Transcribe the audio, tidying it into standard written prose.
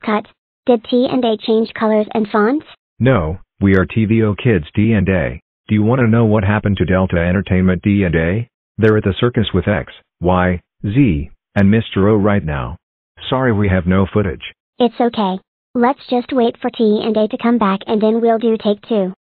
Cut. Did T&A change colors and fonts? No, we are TVOKids D&A. Do you want to know what happened to Delta Entertainment D&A? They're at the circus with X, Y, Z, and Mr. O right now. Sorry we have no footage. It's okay. Let's just wait for T&A to come back and then we'll do take 2.